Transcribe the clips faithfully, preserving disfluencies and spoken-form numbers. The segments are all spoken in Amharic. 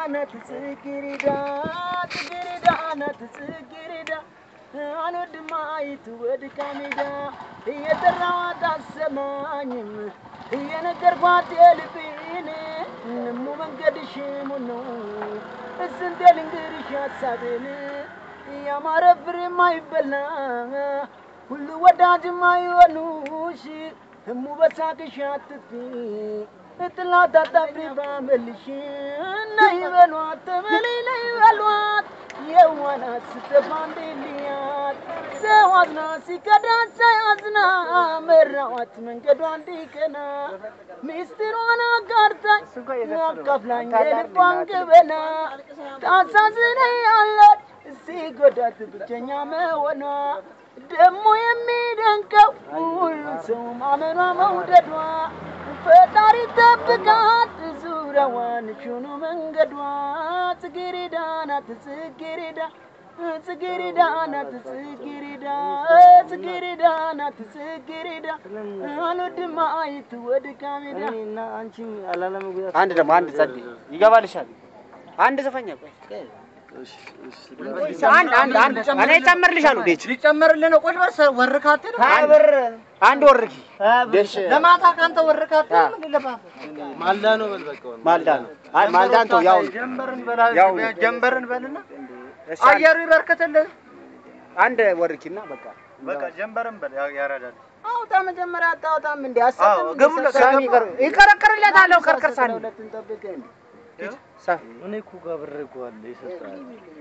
ናት ጽጌረዳ ጽጌረዳ ናት ጽጌረዳ አንወድማ ይትወድቃ ሜዳ እየጠራኋት አሰማኝም እየነገርኳት የልቤን እሙ መንገድሽ ሙሉ እስንቴ ልንገርሽ ሐሳቤን ያማረ ፍሬ ማይበላ ሁሉ ወዳጅ ማይሆኑሽ እሙ በሳቅሽ አትጥፊ እጥላት አታፍሪ ባመልሽ ነይ በሏት ተመለይ ነይ በሏት የዋናት ስተፋንዴልያት ሰው አዝና ሲከዳት ሳያዝና መራዋት መንገዷ እንዲቀና ሚስጥሯን አጋርታኝ አካፍላኝ የልቧን ገበና ታሳዝነኛለች ሲጎዳት ብቸኛ መሆኗ ደሞ የሚደንቀው ሁሉን ሰው ማመኗ መውደዷ ፈጣሪ ጠብቃት ዙሪያዋን ሹኑ መንገዷ ጽጌረዳ ናት ጽጌረዳ ጽጌረዳ ናት ጽጌረዳ ጽጌረዳ ናት ጽጌረዳ አንወድማ ይትወድቃ ሜዳ እና አንቺም አላለም አንድ ደግሞ አንድ ጸድ ይገባልሻል አንድ ዘፈኛ ቆይ እሺ አንድ አንድ አንድ እኔ ጨመርልሻለሁ ዴች ሊጨመርልህ ነው ቆይ ወርሰ ወርካት ነው አብር አንድ ወርኪ ዴሽ ለማታ ካንተ ወርካት ምን ለባ ማልዳ ነው በልበቀው ማልዳ ነው አይ ማልዳን ተው ያው ጀምበርን በላ ጀምበርን በልና አየሩ ይበርከተልህ አንድ ወርኪና በቃ በቃ ጀምበርን በል ያራዳል አውጣ መጀመሪያ አጣውታም እንዴ አሰተም ገቡለ ሳሚ ይከረከርለታለሁ ከርከርሳን ሁለቱን ጠብቀ እንዴ ሳ እኔ እኮ ጋብረጓል ይሰጣል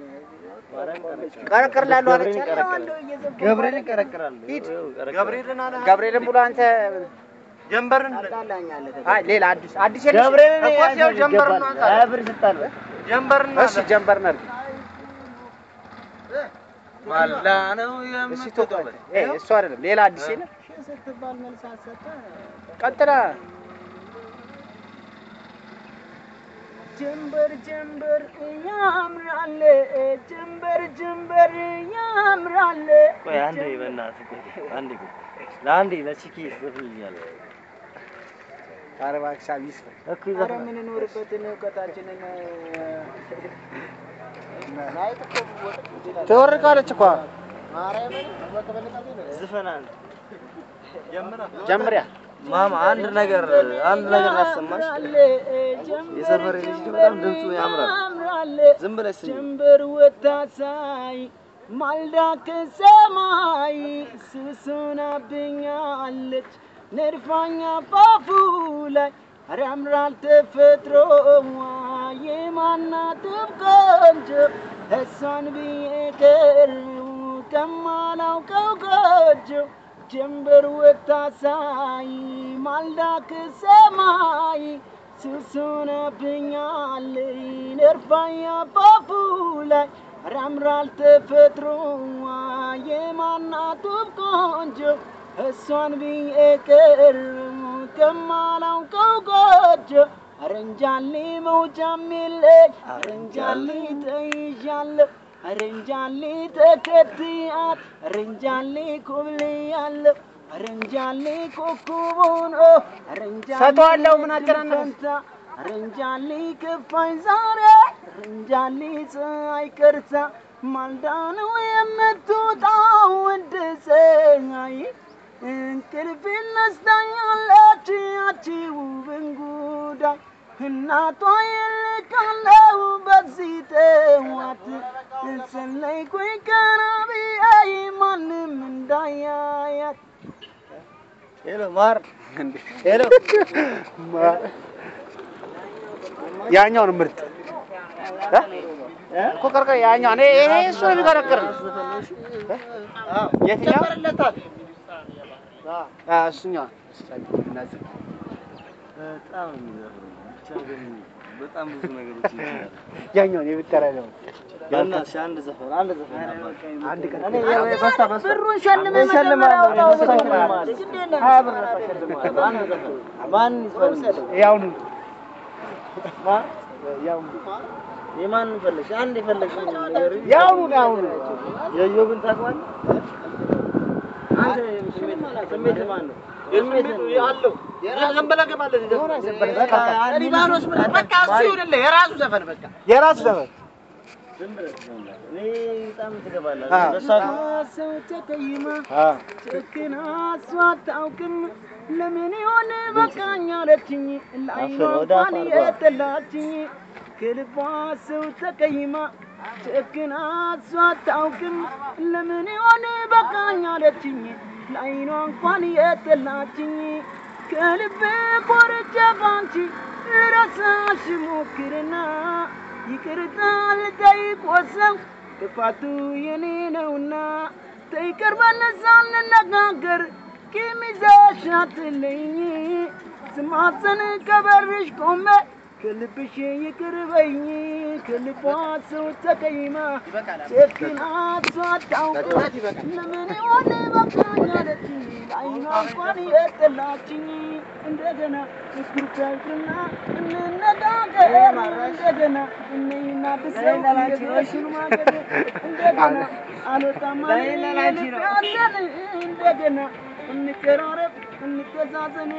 ከረከርላሉ አለች ገብርኤል ከረከራሉ ገብርኤልን አለ ገብርኤልን ብሎ አንተ ጀምበርን አጣላኛለህ አይ ሌላ አዲስ አዲስ ገብርኤልን ያው ጀምበርን አንተ አብር ስጣል ጀምበርን እሺ ጀምበርን አለ ማላ ነው የምትተው እህ እሱ አይደለም ሌላ አዲስ ነው ስትባል መልስ አሰጣ ቀጥላ ጀምበር ጀምበር ያምራል ጀምበር ጀምበር ያምራል ቆይ አንዴ በእናትህ አንዴ ለአንዴ ለቺኪ ይስፈልኛል አረባ ሻቢስ እኮ ዛሬ ምን ኖርበት ነው ከታችንን ናይ ተወርቃለች እኮ ማርያም ዝፈናል ጀምራ ጀምሪያ ማማ አንድ ነገር አንድ ነገር አሰማሽ የሰፈር ልጅ በጣም ድምፁ ያምራል ዝም ብለሽ ጀምበር ወጣሳይ ማልዳ ከሰማይ ስሱናብኛለች ነርፋኛ ባፉ ላይ አራምራል ተፈጥሮዋ የማናት ቆንጆ እሷን ቢቀር ከማላውቀው ጎጆ ጀምበር ወጣሳይ ማልዳ ከሰማይ ስሱናብኛል ነርፋኛ ባፉ ላይ አራምራል ተፈጥሮዋ የማናት ቆንጆ እሷን ቢቀር ከማላውቀው ጎጆ አረንጃሊ መውጫም የለኝ አረንጃሊ ተይዣለሁ አረንጃሊ ተከትያት አረንጃሊ ኮብልያለሁ አረንጃሊ ኮኩቦን አረንጃሊ ሰቷለው ምን አጨናነቀ አረንጃሊ ከፋይ ዛሬ አረንጃሊ ፀሐይ ቀርታ ማልዳ ነው የምትወጣው እንደ ፀሐይ እንቅልፍ ነስታኛለች ያቺ ውብ እንጉዳይ እናቷ የልካለው በዚህ ጠዋት ሰለይኩኝ ቀረቢ አይ ማንም እንዳያያት ሄሎ ማር ሄሎ ማር ያኛው ነው ምርጥ እ ኮከርከ ያኛው እኔ ይሄ እሱ ነው የሚከረከር አዎ የትኛው ተበረለታት አዎ እሱኛው በጣም የሚዘፍሩ ብቻ ግን በጣም ብዙ ነገሮች ይችላል ያኛው የብጠራ ነው ያናሽ አንድ ዘፈን አንድ ዘፈን አንድ ቀን እኔ በሳ በሳ ብሩን ሸልመህ ሸልማለሁ ሸልማለሁ ግዴለ ሀያ ብር ሸልማለሁ አንድ ዘፈን ማን ይፈልግ ያው ነው ማ ያው የማን ፈልሽ አንድ ይፈልግ ነገር ያው ነው ያው ነው የዮብን ታውቃለህ አንተ ስሜት ማለት ስሜት ማን ነው ያለው ዘንበለገ ማለት ነው በቃ ሊባኖስ በቃ እሱ ይሁንልህ የራሱ ዘፈን በቃ የራሱ ዘፈን በጣም ትገባለህ በሳሰው ተቀይማ ጨክና አስዋታውክም ለምን ይሆን በቃኛ ለችኝ ላይኗ እንኳን የተላችኝ ከልቧ ሰው ተቀይማ ጨክና አስዋታውክም ለምን ይሆን በቃኛ ለችኝ ላይኗ እንኳን የተላችኝ ከልቤ ቆርጬ ባንቺ ልረሳሽ ሞክርና ይቅርታ ልጠይቅ ወሰንኩ ጥፋቱ የኔ ነውና ተይቅር በነሳን እንነጋገር ቂም ይዘሽ አትለኝ ስማጸን ከበርሽ ቆሜ ከልብሽ ይቅር በይኝ ከልቧ ሰው ተቀይማ ጨክና አታውቅም ለምን ይሆን በቃኝ አለችኝ ላይኗ እንኳን የጠላችኝ እንደገና እስኩርታይና እንነጋገር እንደገና እኔና ብሰውሽን ማገድ እንደገና አልወጣም አለኝ እንደገና እንቀራረብ እንተዛዘን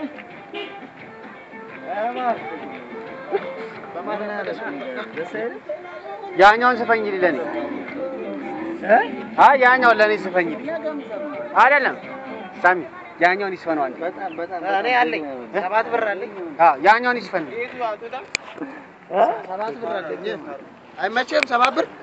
ያኛውን ስፈኝልኝ ለኔ እ አይ ያኛውን ለኔ ስፈኝልኝ አይደለም ሳሚ ያኛውን ይስፈነው አንተ በጣም በጣም እኔ አለኝ ሰባት ብር አለኝ አዎ ያኛውን ይስፈነው ሰባት ብር አለኝ አይመቸም ሰባት ብር